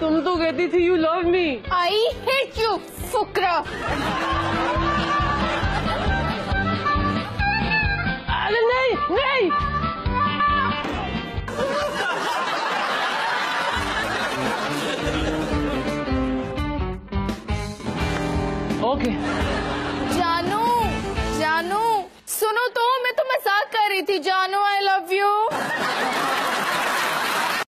तुम तो कहती थी you love me. I hate you फुकरा। अरे नहीं नहीं। ओके जानू जानू सुनो तो, मैं तो मजाक कर रही थी जानू। I love you.